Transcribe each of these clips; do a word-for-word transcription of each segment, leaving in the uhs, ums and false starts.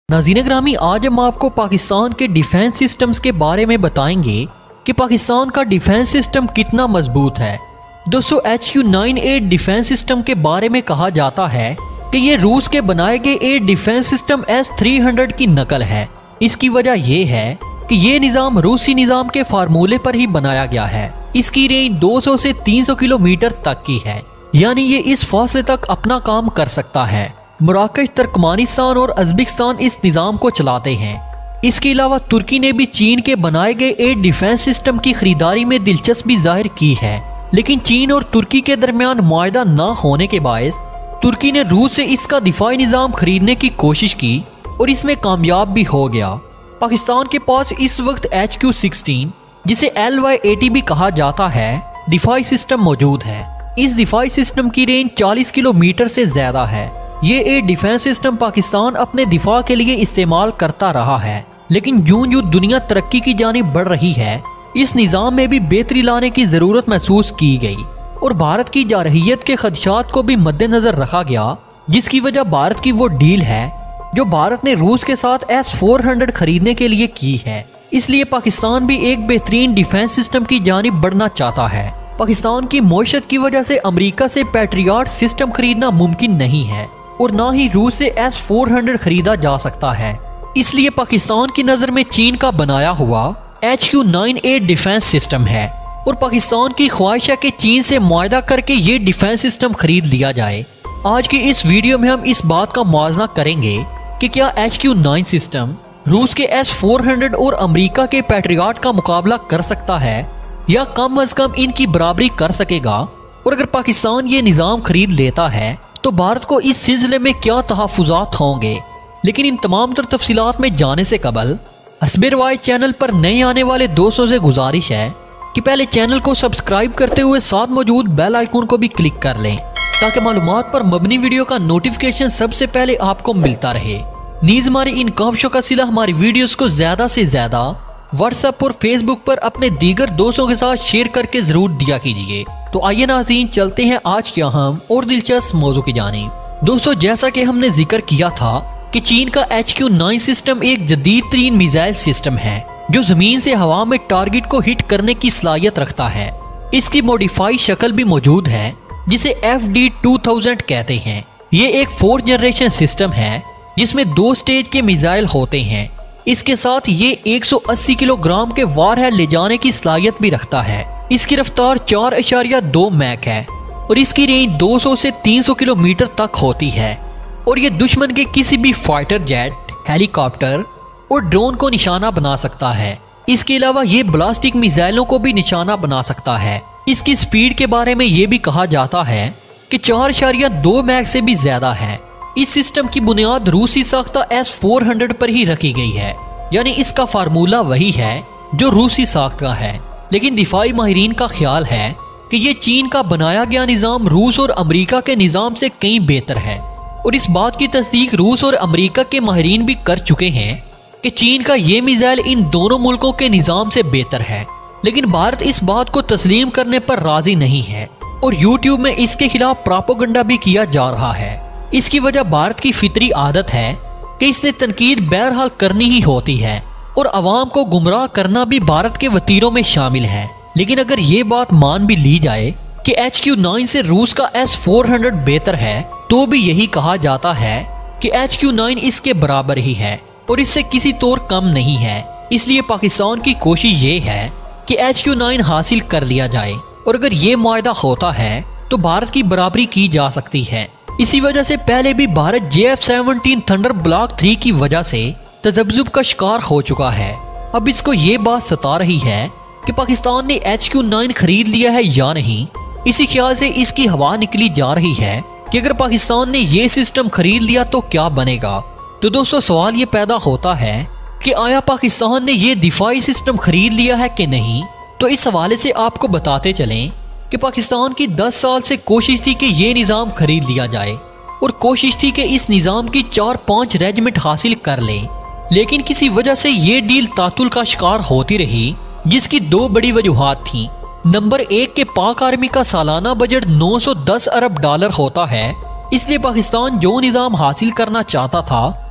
नाज़रीन ग्रामी, आज हम आपको पाकिस्तान के डिफेंस सिस्टम्स के बारे में बताएंगे कि पाकिस्तान का डिफेंस सिस्टम कितना मजबूत है। दोस्तों, H Q nine eight defence system के बारे में कहा जाता है कि ये रूस के बनाए गए air defence system S three hundred की नकल है। इसकी वजह यह है कि ये निज़ाम रूसी निज़ाम के फार्मूले पर ही बनाया गया है। इसकी रेंज दो सौ से तीन सौ किलोमीटर तक की है, यानी ये इस फासले तक अपना काम कर सकता है। मराकश, तुर्कमानिस्तान और उज़्बेकिस्तान इस निज़ाम को चलाते हैं। इसके अलावा तुर्की ने भी चीन के बनाए गए एयर डिफेंस सिस्टम की खरीदारी में दिलचस्पी जाहिर की है, लेकिन चीन और तुर्की के दरमियान मुआहदा न होने के बायस तुर्की ने रूस से इसका दिफाई निज़ाम खरीदने की कोशिश की और इसमें कामयाब भी हो गया। पाकिस्तान के पास इस वक्त एच क्यू सिक्सटीन, जिसे एल वाई एटी भी कहा जाता है, दिफाई सिस्टम मौजूद है। इस दिफाई सिस्टम की रेंज चालीस किलोमीटर से ज्यादा है। ये एयर डिफेंस सिस्टम पाकिस्तान अपने दिफा के लिए इस्तेमाल करता रहा है, लेकिन यूं यूं दुनिया तरक्की की जानिब बढ़ रही है, इस निज़ाम में भी बेहतरी लाने की जरूरत महसूस की गई और भारत की जारहियत के खदशात को भी मद्देनजर रखा गया, जिसकी वजह भारत की वो डील है जो भारत ने रूस के साथ एस फोर हंड्रेड खरीदने के लिए की है। इसलिए पाकिस्तान भी एक बेहतरीन डिफेंस सिस्टम की जानिब बढ़ना चाहता है। पाकिस्तान की मईशत की वजह से अमेरिका से पैट्रियट सिस्टम खरीदना मुमकिन नहीं है और ना ही रूस से एस फोर हंड्रेड खरीदा जा सकता है। इसलिए पाकिस्तान की नज़र में चीन का बनाया हुआ H Q nine eight defence system है और पाकिस्तान की ख्वाहिश है कि चीन से मुआहदा करके ये डिफेंस सिस्टम खरीद लिया जाए। आज की इस वीडियो में हम इस बात का मुआवजा करेंगे कि क्या एच क्यू नाइन सिस्टम रूस के एस फोर हंड्रेड और अमेरिका के पैट्रियट का मुकाबला कर सकता है या कम अज कम इनकी बराबरी कर सकेगा, और अगर पाकिस्तान ये निज़ाम खरीद लेता है तो भारत को इस सिलसिले में क्या तहफ़्फ़ुज़ात होंगे। लेकिन इन तमाम तर तफसीलात में जाने से कबल हस्बे रवायत चैनल पर नए आने वाले दोस्तों से गुजारिश है कि पहले चैनल को सब्सक्राइब करते हुए साथ मौजूद बेल आइकन को भी क्लिक कर लें, ताकि मालूमात पर मबनी वीडियो का नोटिफिकेशन सबसे पहले आपको मिलता रहे। नीज हमारी इन काविशों का सिला हमारी वीडियोस को ज्यादा से ज्यादा व्हाट्सएप और फेसबुक पर अपने दीगर दोस्तों के साथ शेयर करके जरूर दिया कीजिए। तो आइए नाज़रीन, चलते हैं आज के अहम और दिलचस्प मौजू की जानिब। दोस्तों, जैसा कि हमने जिक्र किया था कि चीन का एच क्यू नाइन सिस्टम एक जदीद तरीन मिसाइल सिस्टम है जो जमीन से हवा में टारगेट को हिट करने की सलाहियत रखता है। इसकी मॉडिफाई शक्ल भी मौजूद है जिसे एफ डी टू थाउजेंड कहते हैं। ये एक फोर्थ जनरेशन सिस्टम है जिसमें दो स्टेज के मिसाइल होते हैं। इसके साथ ये एक सौ अस्सी किलोग्राम के वारहेड ले जाने की सलाहियत भी रखता है। इसकी रफ्तार चार इशारिया दो मैक है और इसकी रेंज दो सौ से तीन सौ किलोमीटर तक होती है और ये दुश्मन के किसी भी फाइटर जेट, हेलीकॉप्टर और ड्रोन को निशाना बना सकता है। इसके अलावा ये ब्लास्टिक मिसाइलों को भी निशाना बना सकता है। इसकी स्पीड के बारे में ये भी कहा जाता है कि चार इशारिया दो मैक से भी ज्यादा है। इस सिस्टम की बुनियाद रूसी साख्ता एस फोर हंड्रेड पर ही रखी गई है, यानी इसका फार्मूला वही है जो रूसी साख्त का है। लेकिन दिफाई माहिरीन का ख्याल है कि ये चीन का बनाया गया निज़ाम रूस और अमेरिका के निज़ाम से कहीं बेहतर है और इस बात की तस्दीक रूस और अमेरिका के माहिरीन भी कर चुके हैं कि चीन का ये मिसाइल इन दोनों मुल्कों के निज़ाम से बेहतर है। लेकिन भारत इस बात को तस्लीम करने पर राजी नहीं है और यूट्यूब में इसके खिलाफ प्रोपेगेंडा भी किया जा रहा है। इसकी वजह भारत की फितरी आदत है कि इसने तनकीद बहरहाल करनी ही होती है और अवाम को गुमराह करना भी भारत के वतीरों में शामिल है। लेकिन अगर ये बात मान भी ली जाए कि एच क्यू नाइन से रूस का एस फोर हंड्रेड बेहतर है, तो भी यही कहा जाता है कि एच क्यू नाइन इसके बराबर ही है और इससे किसी तौर कम नहीं है। इसलिए पाकिस्तान की कोशिश ये है कि एच क्यू नाइन हासिल कर लिया जाए और अगर ये मुआहदा होता है तो भारत की बराबरी की जा सकती है। इसी वजह से पहले भी Bharat J F seventeen thunder block three की वजह से तजब्जुब का शिकार हो चुका है। अब इसको ये बात सता रही है कि पाकिस्तान ने एच क्यू नाइन खरीद लिया है या नहीं। इसी ख्याल से इसकी हवा निकली जा रही है कि अगर पाकिस्तान ने ये सिस्टम खरीद लिया तो क्या बनेगा। तो दोस्तों, सवाल ये पैदा होता है कि आया पाकिस्तान ने ये दिफाई सिस्टम खरीद लिया है कि नहीं। तो इस हवाले से आपको बताते चलें कि पाकिस्तान की दस साल से कोशिश थी कि ये निज़ाम खरीद लिया जाए और कोशिश थी कि इस निज़ाम की चार पांच रेजिमेंट हासिल कर लें, लेकिन किसी वजह से ये डील तातुल का शिकार होती रही, जिसकी दो बड़ी वजूहात थी। नंबर एक के पाक आर्मी का सालाना बजट नौ सौ दस अरब डॉलर होता है, इसलिए पाकिस्तान जो निज़ाम हासिल करना चाहता था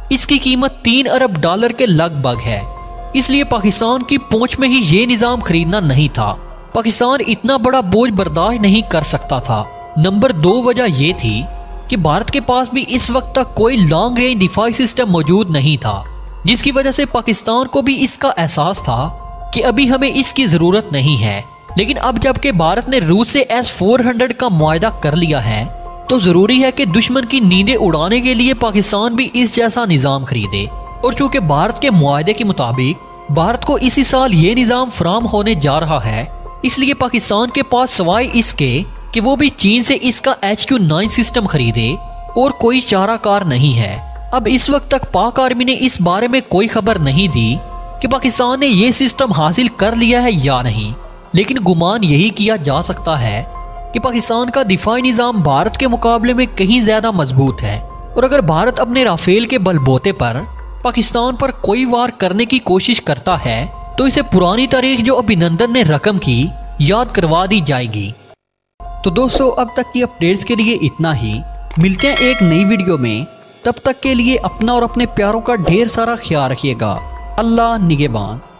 इसकी कीमत तीन अरब डॉलर के लगभग है। इसलिए पाकिस्तान की पहुंच में ही ये निज़ाम खरीदना नहीं था। पाकिस्तान इतना बड़ा बोझ बर्दाश्त नहीं कर सकता था। नंबर दो वजह यह थी कि भारत के पास भी इस वक्त तक कोई लॉन्ग रेंज डिफाई सिस्टम मौजूद नहीं था, जिसकी वजह से पाकिस्तान को भी इसका एहसास था कि अभी हमें इसकी ज़रूरत नहीं है। लेकिन अब जबकि भारत ने रूस से एस फोर हंड्रेड का मुआहदा कर लिया है, तो ज़रूरी है कि दुश्मन की नींदें उड़ाने के लिए पाकिस्तान भी इस जैसा निज़ाम खरीदे। और चूँकि भारत के मुआहदे के मुताबिक भारत को इसी साल ये निज़ाम फराम होने जा रहा है, इसलिए पाकिस्तान के पास सवाए इसके कि वो भी चीन से इसका एच क्यू नाइन सिस्टम खरीदे और कोई चाराकार नहीं है। अब इस वक्त तक पाक आर्मी ने इस बारे में कोई खबर नहीं दी कि पाकिस्तान ने यह सिस्टम हासिल कर लिया है या नहीं, लेकिन गुमान यही किया जा सकता है कि पाकिस्तान का दिफाई निज़ाम भारत के मुकाबले में कहीं ज़्यादा मजबूत है। और अगर भारत अपने राफेल के बलबूते पर पाकिस्तान पर कोई वार करने की कोशिश करता है, तो इसे पुरानी तारीख जो अभिनंदन ने रकम की याद करवा दी जाएगी। तो दोस्तों, अब तक की अपडेट्स के लिए इतना ही। मिलते हैं एक नई वीडियो में। तब तक के लिए अपना और अपने प्यारों का ढेर सारा ख्याल रखिएगा। अल्लाह निगहबान।